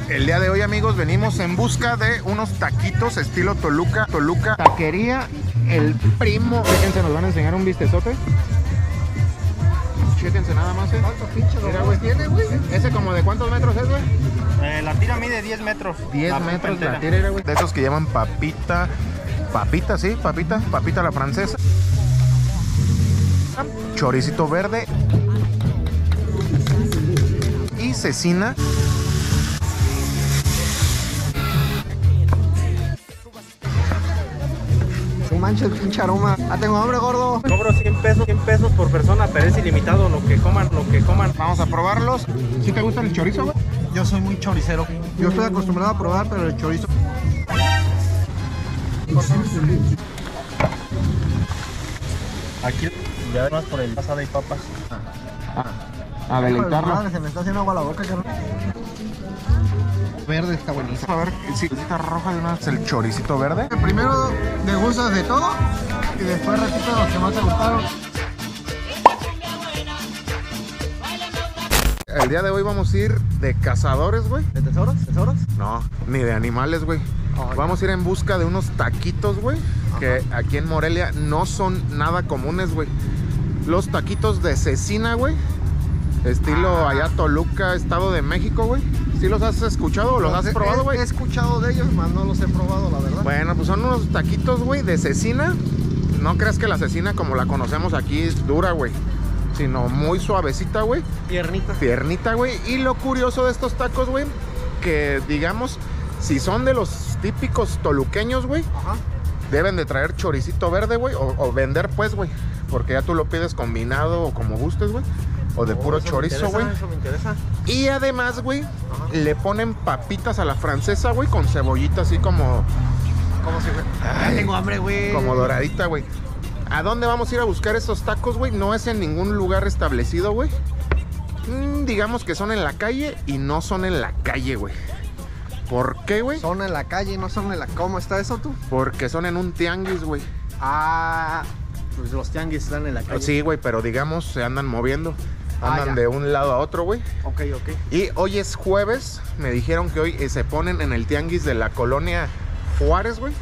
El día de hoy, amigos, venimos en busca de unos taquitos estilo Toluca. Taquería El Primo. Fíjense, nos van a enseñar un bistezote. Chéquense nada más, ¿Cuántos pinches güey tiene, güey? ¿Ese como de cuántos metros es, güey? La tira mide 10 metros. 10 metros la tira, güey. De esos que llaman papita. Papita, sí, papita a la francesa. Choricito verde. Y cecina. No manches, pinche aroma. Ah, tengo hambre, gordo. Cobro 100 pesos por persona, pero es ilimitado lo que coman. Vamos a probarlos. ¿Sí te gusta el chorizo, güey? Yo soy muy choricero. Yo estoy acostumbrado a probar, pero el chorizo. Aquí ya más por el pasada y papas. A deleitarlo. Madre, se me está haciendo agua la boca, carnal. Verde está buenísimo. A ver, si está roja de una vez el choricito verde. Primero degustas de todo y después repites los que más te gustaron. El día de hoy vamos a ir de cazadores, güey. ¿De tesoros? ¿Tesoros? No, ni de animales, güey. Vamos a ir en busca de unos taquitos, güey, que aquí en Morelia no son nada comunes, güey. Los taquitos de cecina, güey. Estilo allá Toluca, Estado de México, güey. ¿Sí los has escuchado o los has probado, güey? He escuchado de ellos, más no los he probado, la verdad. Bueno, pues son unos taquitos, güey, de cecina. No creas que la cecina como la conocemos aquí es dura, güey, sino muy suavecita, güey. Piernita, güey. Y lo curioso de estos tacos, güey, que digamos, si son de los típicos toluqueños, güey, deben de traer choricito verde, güey, o vender, pues, güey, porque ya tú lo pides combinado o como gustes, güey, o de puro chorizo, güey. Eso me interesa. Y además, güey, le ponen papitas a la francesa, güey, con cebollita así como... ¿Cómo se ve? Ya tengo hambre, güey. Como doradita, güey. ¿A dónde vamos a ir a buscar estos tacos, güey? No es en ningún lugar establecido, güey. Digamos que son en la calle y no son en la calle, güey. ¿Por qué, güey? Son en la calle, no son en la... ¿Cómo está eso, tú? Porque son en un tianguis, güey. Ah, pues los tianguis están en la calle. Sí, güey, pero digamos, se andan moviendo. Andan de un lado a otro, güey. Ok. Y hoy es jueves. Me dijeron que hoy se ponen en el tianguis de la colonia Juárez, güey.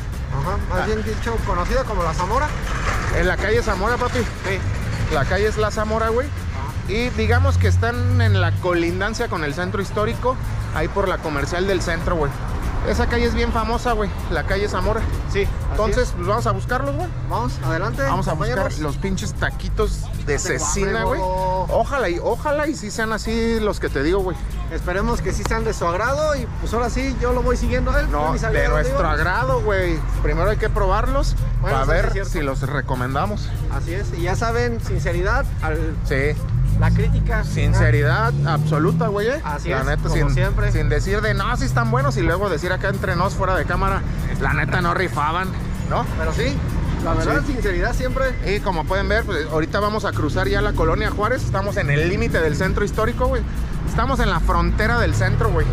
Más bien dicho, conocida como La Zamora. En la calle Zamora, papi. Sí. La calle es La Zamora, güey. Y digamos que están en la colindancia con el centro histórico. Ahí por la comercial del centro, güey. Esa calle es bien famosa, güey. La calle Zamora. Sí. Entonces, pues vamos a buscarlos, güey. Vamos, adelante. Vamos a buscar los pinches taquitos de cecina, güey. Ojalá y sí sean así los que te digo, güey. Esperemos que sí sean de su agrado y pues ahora sí, yo lo voy siguiendo a él. No, de nuestro agrado, güey. Primero hay que probarlos para ver si los recomendamos. Así es, y ya saben, sinceridad Sí. La crítica. Sinceridad absoluta, güey. Así la es, neta, como siempre. Sin decir de no, sí están buenos y luego decir acá entre nos fuera de cámara, la neta no rifaban, ¿no? Pero sí, la verdad, sinceridad siempre. Y como pueden ver, pues ahorita vamos a cruzar ya la colonia Juárez. Estamos en el límite del centro histórico, güey. Estamos en la frontera del centro, güey.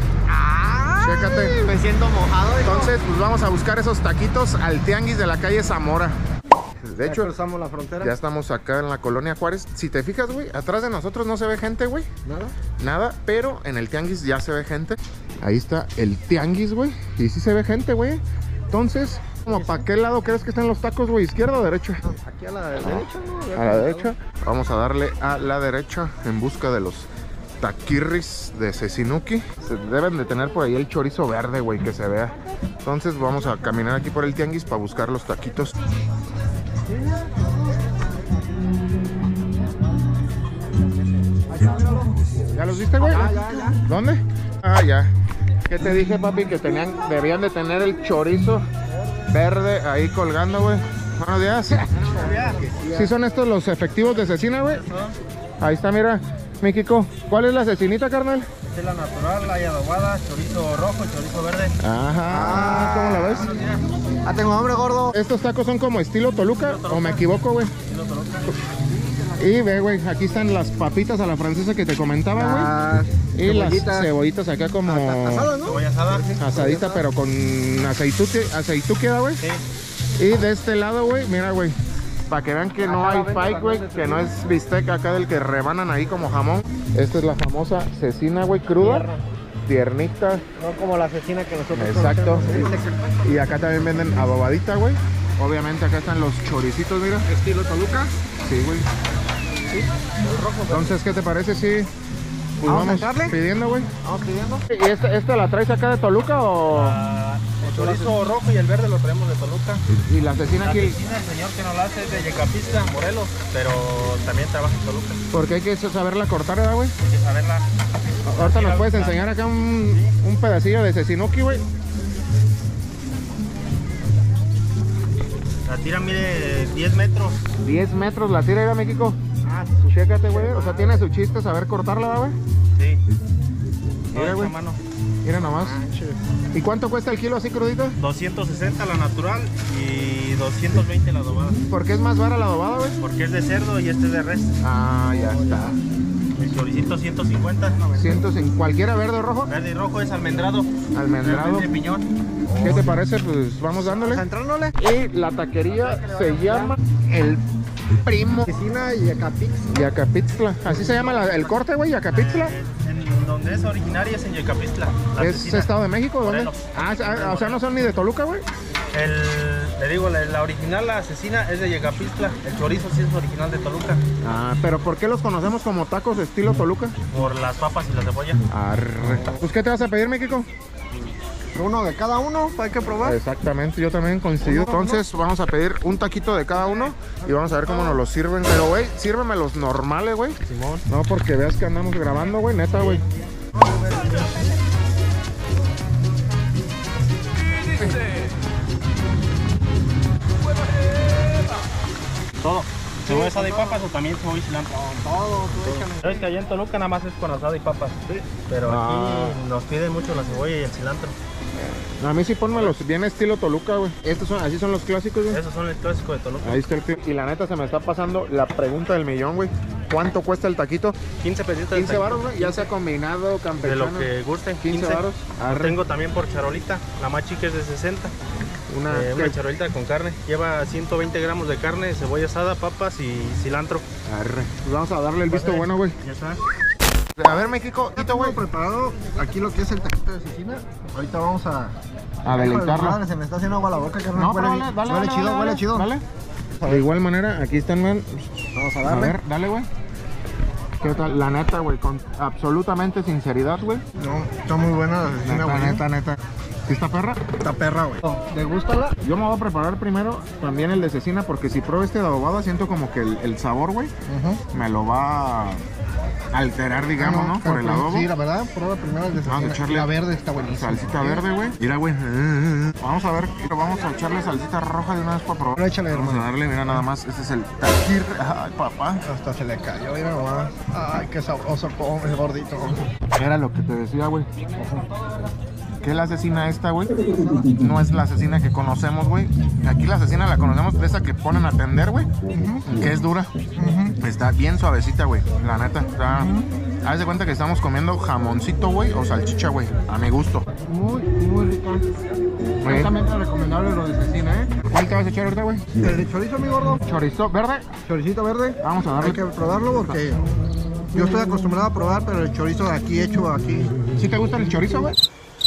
Chécate. Me siento mojado. Entonces, pues vamos a buscar esos taquitos al tianguis de la calle Zamora. De hecho, cruzamos la frontera. Ya estamos acá en la colonia Juárez. Si te fijas, güey, atrás de nosotros no se ve gente, güey. Nada, pero en el tianguis ya se ve gente. Ahí está el tianguis, güey. Y sí se ve gente, güey. Entonces, ¿como para qué lado crees que están los tacos, güey? ¿Izquierda o derecha? Aquí a la derecha, ¿no? A la derecha. Vamos a darle a la derecha en busca de los taquirris de Cecinuki. Se deben de tener por ahí el chorizo verde, güey, que se vea. Entonces vamos a caminar aquí por el tianguis para buscar los taquitos. ¿Ya los viste, güey? Ya. ¿Dónde? Ah, ya. ¿Qué te dije, papi? Que debían de tener el chorizo verde ahí colgando, güey. Buenos días. ¿Sí son estos los efectivos de cecina, güey? Ahí está, mira. Mi Kiko, ¿cuál es la cecinita, carnal? Es la natural, la adobada, chorizo rojo y chorizo verde. Ajá, ¿cómo la ves? Ah, tengo hambre, gordo. ¿Estos tacos son como estilo Toluca? ¿O me equivoco, güey? Estilo Toluca. Y ve, güey, aquí están las papitas a la francesa que te comentaba, güey. Y las cebollitas acá como... Asadas, ¿no? Cebolla asada. Asadita, pero con aceituque, güey. Sí. Y de este lado, güey, mira, güey, para que vean que no hay fake, güey, que no es bistec acá del que rebanan ahí como jamón. Esta es la famosa cecina, güey, cruda. tiernita. No como la cecina que nosotros Exacto. conocemos. Y acá también venden adobadita, güey. Obviamente acá están los choricitos, mira. Estilo Toluca. Sí, güey. Sí, el rojo. Entonces, ¿qué te parece si pues ¿Vamos a vamos entrarle? pidiendo, güey? Vamos pidiendo. ¿Y esta la traes acá de Toluca o...? El chorizo rojo y el verde lo traemos de Toluca. Y la cecina La aquí? cecina, el señor que nos la hace es de Yecapixtla, Morelos, pero también trabaja en Toluca. Porque hay que saberla cortar, ¿verdad, güey? Hay que saberla. Ahorita nos puedes enseñar acá un pedacillo de cecinuki, güey. La tira mide 10 metros. 10 metros la tira, mira, México. Ah, Chécate, güey. O sea, tiene su chiste saber cortarla, ¿verdad, güey? sí. Mira, güey. Mano. Mira nomás. ¿Y cuánto cuesta el kilo así crudita? 260 la natural y 220 la adobada. ¿Por qué es más vara la adobada, güey? Porque es de cerdo y este es de res. Ah, ya está. El choricito 150. 105. ¿Cualquiera verde o rojo? Verde y rojo es almendrado. Almendrado. De piñón. ¿Qué te parece? Pues vamos dándole. Entrándole. Y la taquería se llama El Primo Cecina y Yecapixtla. Yecapixtla. Así se llama el corte, güey, Yecapixtla. En donde es originaria es en Yecapixtla. La ¿Es cecina. Estado de México? ¿Dónde? Morelos. O sea, no son ni de Toluca, güey. Le digo, la original, la cecina, es de Yecapixtla. El chorizo sí es original de Toluca. Ah, pero ¿por qué los conocemos como tacos estilo Toluca? Por las papas y la cebolla. Arre. Pues, ¿qué te vas a pedir, México? Uno de cada uno, hay que probar. Exactamente, yo también coincido. Entonces vamos a pedir un taquito de cada uno y vamos a ver cómo nos los sirven. Pero, güey, sírveme los normales, güey. Simón. No, porque veas que andamos grabando, güey, neta, güey. Todo. ¿Cebolla asada y papas o también cebolla y cilantro? Todo, Sabes que allá en Toluca nada más es con asada y papas. Sí. Pero Ah. aquí nos piden mucho la cebolla y el cilantro. A mí sí pónmelos bien estilo Toluca, güey. Así son los clásicos, güey. Esos son el clásico de Toluca. Ahí está el clip. Y la neta se me está pasando la pregunta del millón, güey. ¿Cuánto cuesta el taquito? 15 pesitos. 15 baros, güey. Ya sea combinado, De campechano. lo que guste. 15 varos. Lo Arre. tengo también por charolita. La más chica es de 60. Una charolita con carne. Lleva 120 gramos de carne, cebolla asada, papas y cilantro. Arre. Pues vamos a darle el visto bueno, güey. Ya está. A ver, México, Tengo güey. preparado aquí lo que es el taquito de cecina. Ahorita vamos a deleitarlo. Madre, se me está haciendo agua la boca, carnal. No, huele, pero dale, huele dale, chido, dale, huele chido. Dale. De igual manera, aquí están, man. Vamos a A darle. ver, dale, güey. ¿Qué tal? La neta, güey, con absolutamente sinceridad, güey. No, está muy buena la cecina, güey. Neta. ¿Sí está perra? Está perra, güey. ¿Degústala? Yo me voy a preparar primero también el de cecina porque si pruebo este de adobada siento como que el sabor, güey, me lo va a alterar, digamos, ¿no? Por el adobo. Sí, la verdad, prueba primero el de Vamos a cecina. echarle La verde está buenísima. salsita verde, güey. Mira, güey. Vamos a ver, vamos a echarle salsita roja de una vez para probar. Pero échale, Vamos a hermano. darle, mira nada más. Este es el taquir. Ay, papá. Hasta se le cayó, mira nomás. Ay, qué sabroso el gordito. Era lo que te decía, güey. Que la cecina esta, güey, no es la cecina que conocemos, güey. Aquí la cecina la conocemos de esa que ponen a tender, güey. Que es dura. Está bien suavecita, güey. La neta. Está... Haz de cuenta que estamos comiendo jamoncito, güey, o salchicha, güey. A mi gusto. Muy, muy rica. Altamente recomendable lo de cecina, ¿eh? ¿Cuál te vas a echar ahorita, güey? El de chorizo, mi gordo. Chorizo verde. Choricito verde. Vamos a Hay darle. que probarlo porque yo estoy acostumbrado a probar, pero el chorizo de aquí hecho aquí. ¿Sí te gusta el chorizo, güey?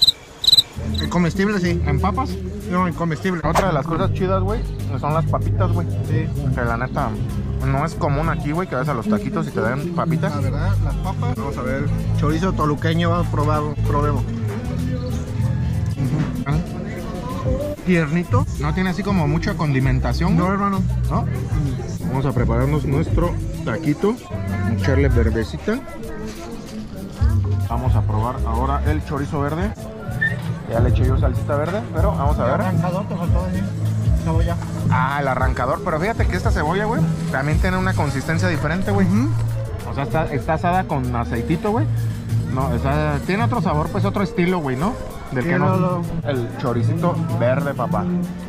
El comestible, sí. ¿En papas? No, el comestible. Otra de las cosas chidas, güey, son las papitas, güey. Sí. Que la neta no es común aquí, güey, que vas a los taquitos y te den papitas. La verdad, las papas. Vamos a ver. Chorizo toluqueño, vamos a probarlo. Probemos. Tiernito. No tiene así como mucha condimentación, No, güey. hermano. ¿No? Vamos a prepararnos nuestro taquito, echarle verdecita. Vamos a probar ahora el chorizo verde. Ya le eché yo salsita verde, pero vamos a ver. Arrancador, te faltó decir. Cebolla. Ah, el arrancador, pero fíjate que esta cebolla, güey, también tiene una consistencia diferente, güey. O sea, está asada con aceitito, güey. No, o sea, tiene otro sabor, pues otro estilo, güey, ¿no? Del que no. El choricito verde, papá.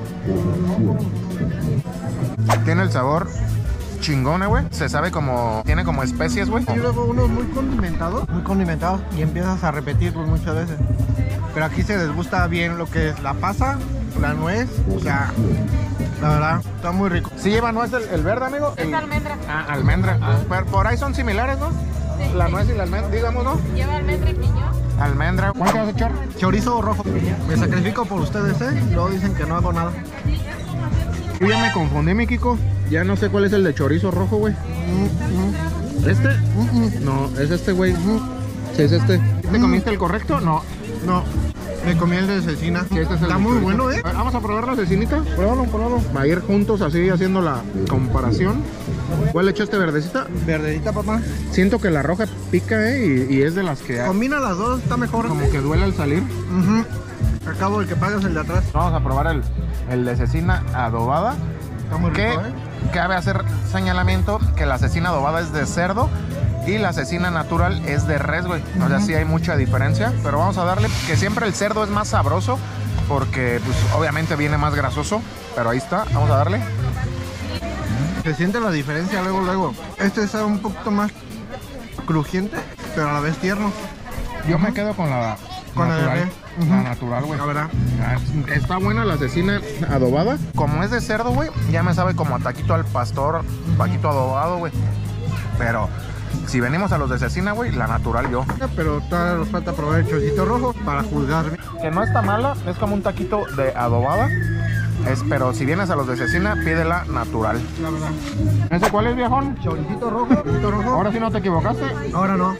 Tiene el sabor chingón, güey. Se sabe como... Tiene como especies, güey. Y luego uno muy condimentado. Muy condimentado. Y empiezas a repetirlo muchas veces. Pero aquí se les gusta bien lo que es la pasa, la nuez. O sea, la verdad, está muy rico. ¿Sí lleva nuez el verde, amigo? Es almendra. Ah, almendra. Pero por ahí son similares, ¿no? Sí. La nuez y la almendra, digamos, ¿no? Lleva almendra y piñón. almendra. ¿Cuánto vas a echar? Chorizo rojo. Me sacrifico por ustedes, Luego dicen que no hago nada. Yo ya me confundí, mi Kiko. Ya no sé cuál es el de chorizo rojo, güey. ¿Este? No, es este, güey. Sí, es este. ¿Te comiste el correcto? No. No. Me comí el de cecina. Sí, este es el Está muy bueno, Vamos a probar la cecinita. Pruébalo. Va a ir juntos así haciendo la comparación. ¿Cuál le echaste, verdecita? Verdecita, papá. Siento que la roja pica, y es de las que... Combina las dos, está mejor. Como que duele al salir. Acabo el que pagas el de atrás. Vamos a probar el de cecina adobada. Está muy rico, Cabe hacer señalamiento que la cecina adobada es de cerdo y la cecina natural es de res, güey. O sea, sí hay mucha diferencia, pero vamos a darle que siempre el cerdo es más sabroso porque, pues, obviamente viene más grasoso, pero ahí está, vamos a darle. Se siente la diferencia luego. Este es un poquito más crujiente, pero a la vez tierno. Yo me quedo con la natural. La natural, güey. La verdad. Está buena la cecina adobada. Como es de cerdo, güey, ya me sabe como a taquito al pastor, taquito adobado, güey. Pero si venimos a los de cecina, güey, la natural yo. Pero todavía nos falta probar el choricito rojo para juzgar. Que no está mala, es como un taquito de adobada. Pero si vienes a los de cecina, pídela natural. La verdad. ¿Ese cuál es, viejón? Choricito rojo. Ahora sí no te equivocaste. Ahora no.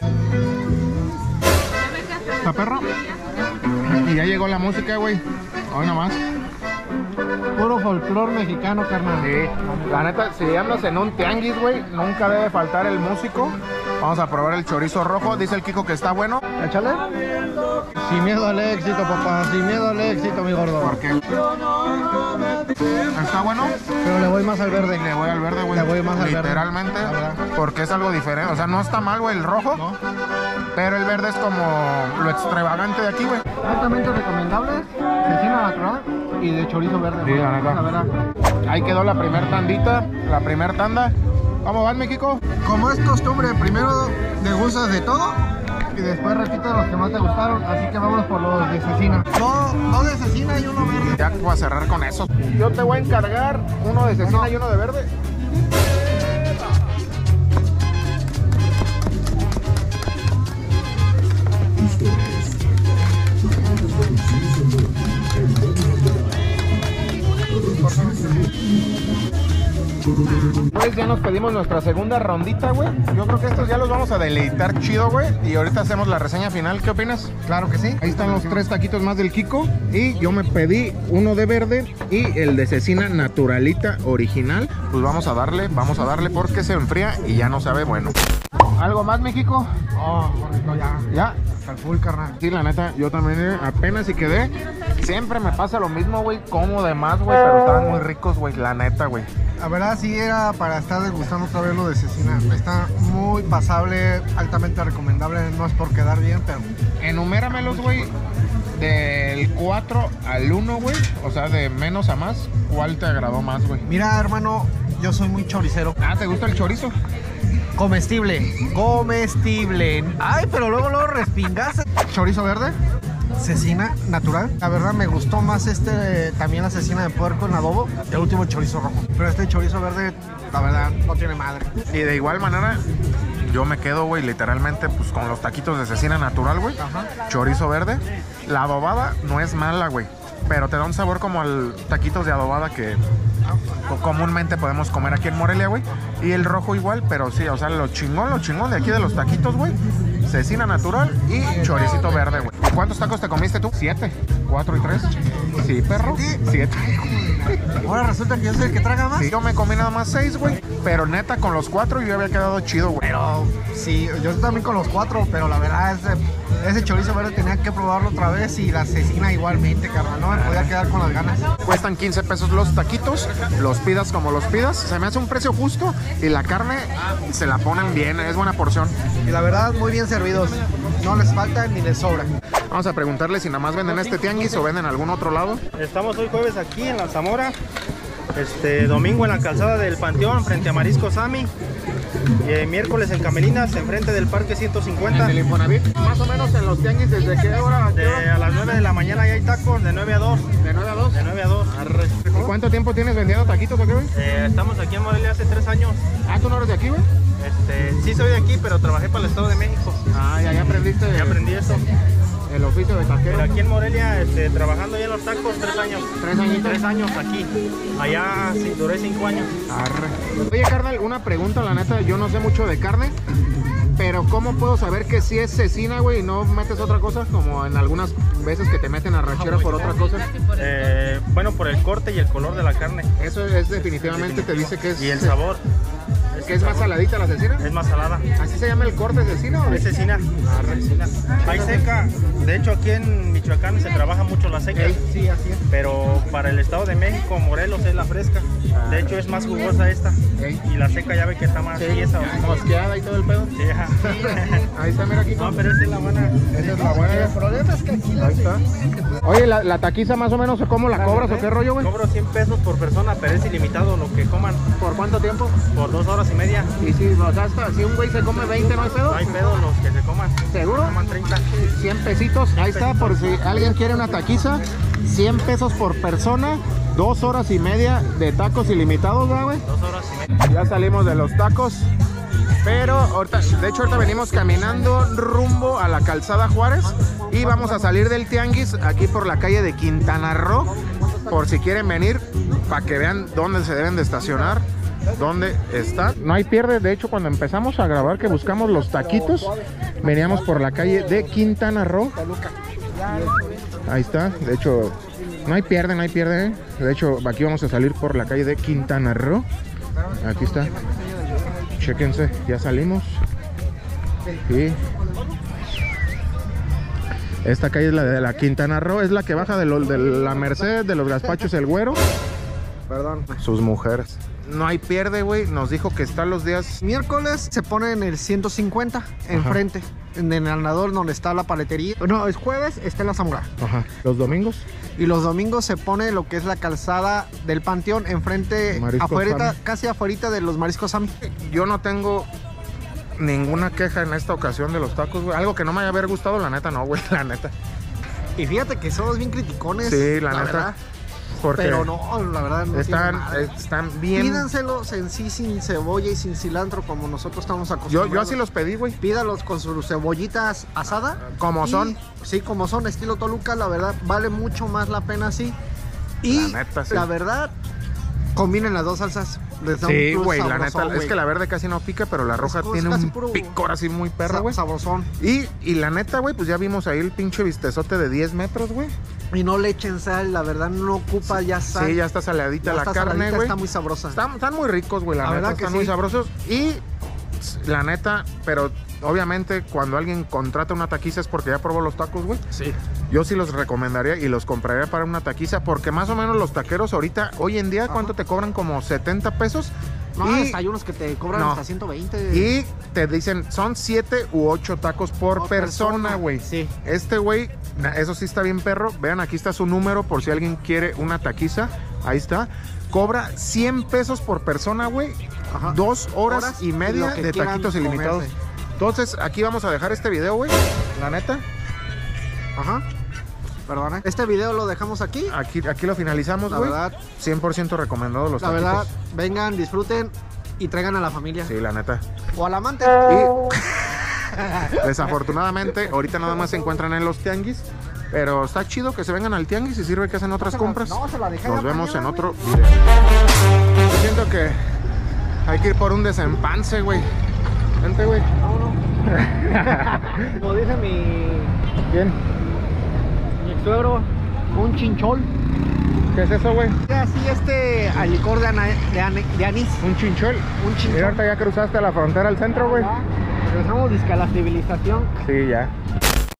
¿Está perro? Y ya llegó la música, güey. Hoy nomás. Puro folclor mexicano, carnal. Sí. La neta, si andas en un tianguis, güey, nunca debe faltar el músico. Vamos a probar el chorizo rojo. Dice el Kiko que está bueno. Échale. Sin miedo al éxito, papá. Sin miedo al éxito, mi gordo. ¿Por qué? ¿Está bueno? Pero le voy más al verde. Le voy al verde, güey. Le voy más al verde. Literalmente, porque es algo diferente. O sea, no está mal, güey, el rojo. No. Pero el verde es como lo extravagante de aquí, güey. Altamente recomendables. Cecina natural y de chorizo verde. Sí, la neta. La verdad. Ahí quedó la primer tandita, la primer tanda. ¿Cómo van, mi Kiko? Como es costumbre, primero degustas de todo y después repites los que más te gustaron. Así que vamos por los de cecina. Dos de cecina y uno verde. Ya voy a cerrar con eso. Yo te voy a encargar uno de cecina y uno de verde. Pues ya nos pedimos nuestra segunda rondita, güey. Yo creo que estos ya los vamos a deleitar chido, güey. Y ahorita hacemos la reseña final. ¿Qué opinas? Claro que sí. Ahí están los 3 taquitos más del Kiko. Y yo me pedí uno de verde y el de cecina naturalita original. Pues vamos a darle porque se enfría y ya no sabe bueno. ¿Algo más, mi Kiko? Oh, bonito, ya. ¿Ya? Al full, carnal. Sí, la neta, yo también apenas si quedé. Siempre me pasa lo mismo, güey. Como de más, güey, pero estaban muy ricos, güey. La neta, güey. La verdad sí era para estar degustando otra vez lo de cecina. Está muy pasable, altamente recomendable. No es por quedar bien, pero... Enuméramelos, güey. Del 4 al 1, güey. O sea, de menos a más. ¿Cuál te agradó más, güey? Mira, hermano, yo soy muy choricero. Ah, ¿te gusta el chorizo? Comestible. Ay, pero luego respingas. Chorizo verde, cecina natural. La verdad me gustó más también la cecina de puerco en adobo, el último chorizo rojo. Pero este chorizo verde, la verdad, no tiene madre. Y de igual manera, yo me quedo, güey, literalmente, pues con los taquitos de cecina natural, güey. Chorizo verde. La adobada no es mala, güey, pero te da un sabor como al taquitos de adobada que comúnmente podemos comer aquí en Morelia, güey. Y el rojo igual, pero sí, o sea, lo chingón de aquí de los taquitos, güey. Cecina natural y choricito verde, güey. ¿Cuántos tacos te comiste tú? 7, 4 y 3. Sí, perro. 7. Ahora resulta que yo soy el que traga más. Sí, yo me comí nada más 6, güey. Pero neta, con los 4 yo había quedado chido, güey. Pero sí, yo también con los 4, pero la verdad ese chorizo verde tenía que probarlo otra vez y la cecina igualmente, carnal. No me podía quedar con las ganas. Cuestan 15 pesos los taquitos, los pidas como los pidas. Se me hace un precio justo y la carne se la ponen bien, es buena porción. Y la verdad, muy bien servidos. No les falta ni les sobra. Vamos a preguntarle si nada más venden este tianguis o venden algún otro lado. Estamos hoy jueves aquí en La Zamora. Domingo en la calzada del Panteón, frente a Marisco Sami. Y miércoles en Camelinas, enfrente del Parque 150. ¿En el Infonavit? Más o menos en los tianguis, ¿desde qué hora? A las 9 de la mañana ya hay tacos, de 9 a 2. ¿De 9 a 2? De 9 a 2. ¿Y cuánto tiempo tienes vendiendo taquitos o qué, güey? Estamos aquí en Morelia hace 3 años. Ah, ¿tú no eres de aquí, güey? Sí soy de aquí, pero trabajé para el Estado de México. Ah, ya aprendiste. Ya aprendí eso. el oficio de taquero? Pero aquí en Morelia, trabajando ya en los tacos, 3 años. 3 añitos. 3 años aquí. Allá sí, duré 5 años. Arre. Oye, carnal, una pregunta, la neta, yo no sé mucho de carne, pero ¿cómo puedo saber que sí es cecina, güey, y no metes otra cosa? Como en algunas veces que te meten arrachera por otra cosa. Bueno, por el corte y el color de la carne. Eso es definitivamente te dice que es... Y el sabor. ¿Que es más saladita la cecina? Es más salada. ¿Así se llama el corte de cecina? ¿O? Es cecina. Cecina. Hay seca. De hecho, aquí en Michoacán se trabaja mucho la seca. Sí, así es. Pero para el Estado de México, Morelos es la fresca. De hecho, es más jugosa esta. Y la seca ya ve que está más tiesa. Mosqueada y todo el pedo. Sí, ajá. Ahí está, mira aquí. No, pero esta es la buena. Esa es la buena. El problema es que aquí ahí está. Oye, la taquiza más o menos, ¿cómo la cobras o qué rollo, güey? Cobro 100 pesos por persona, pero es ilimitado lo que coman. ¿Por cuánto tiempo? Por 2 horas y media. Y si, o sea, si un güey se come 20, ¿no hay pedo? No hay pedo los que se coman. ¿Seguro? Coman 30. 100 pesitos. Ahí está, por si alguien quiere una taquiza. 100 pesos por persona. 2 horas y media de tacos ilimitados, ¿verdad, güey? 2 horas y media. Ya salimos de los tacos. Pero ahorita, de hecho ahorita venimos caminando rumbo a la calzada Juárez. Y vamos a salir del tianguis aquí por la calle de Quintana Roo. Por si quieren venir, para que vean dónde se deben de estacionar. ¿Dónde está? No hay pierde. De hecho, cuando empezamos a grabar que buscamos los taquitos, veníamos por la calle de Quintana Roo. Ahí está. De hecho, no hay pierde, no hay pierde. De hecho, aquí vamos a salir por la calle de Quintana Roo. Aquí está. Chéquense, ya salimos. Y esta calle es la de la Quintana Roo. Es la que baja de la Merced, de los Gazpachos El Güero. Perdón. Sus mujeres. No hay pierde, güey. Nos dijo que está los días... Miércoles se pone en el 150, enfrente, en el andador donde está la paletería. No, es jueves, está en la Zamora. Ajá. ¿Los domingos? Y los domingos se pone lo que es la calzada del Panteón, enfrente, afuera, casi afuera de los Mariscos Sammy. Yo no tengo ninguna queja en esta ocasión de los tacos, güey. Algo que no me haya haber gustado, la neta no, güey, la neta. Y fíjate que somos bien criticones. Sí, la neta. Verdad. Porque pero no, la verdad no están bien. Pídanselos en sí sin cebolla y sin cilantro como nosotros estamos acostumbrados. Yo así los pedí, güey. Pídalos con sus cebollitas asadas. Como son. Sí, como son, estilo Toluca, la verdad vale mucho más la pena así. Y la neta, sí. La verdad, combinen las dos salsas. Sí, güey, la neta, es que la verde casi no pica, pero la roja tiene un picor así muy perro, güey. Sabrosón. Y la neta, güey, pues ya vimos ahí el pinche bistezote de 10 metros, güey. Y no le echen sal, la verdad no ocupa ya sal. Sí, ya está saladita la carne, güey. Está muy sabrosa. Están muy ricos, güey, la neta, verdad están que muy sí. sabrosos. Y la neta, pero obviamente cuando alguien contrata una taquiza es porque ya probó los tacos, güey. Sí. Yo sí los recomendaría y los compraría para una taquiza, porque más o menos los taqueros ahorita, hoy en día, ¿cuánto te cobran? Como 70 pesos. No, hay unos que te cobran hasta 120. Y te dicen, son 7 u 8 tacos por persona, güey. Sí. Este güey, eso sí está bien perro. Vean, aquí está su número por si alguien quiere una taquiza. Ahí está. Cobra 100 pesos por persona, güey. 2 horas y media de taquitos ilimitados. Entonces, aquí vamos a dejar este video, güey. La neta. Ajá. Perdona. Este video lo dejamos aquí. Aquí lo finalizamos, güey. La verdad. 100% recomendado los taquitos. La verdad, vengan, disfruten y traigan a la familia. Sí, la neta. O al amante. Y desafortunadamente, ahorita nada más se encuentran en los tianguis. Pero está chido que se vengan al tianguis y sirve que hacen otras compras. Nos vemos en otro video. Yo siento que hay que ir por un desempance, güey. Vente, güey. Como dice ¿Quién? mi ex suegro, un chinchol. ¿Qué es eso, güey? Así alicor de anís. Un chinchol. Un chinchol. Mira, ahorita ya cruzaste la frontera al centro, güey. Regresamos disque a la civilización. Sí, ya.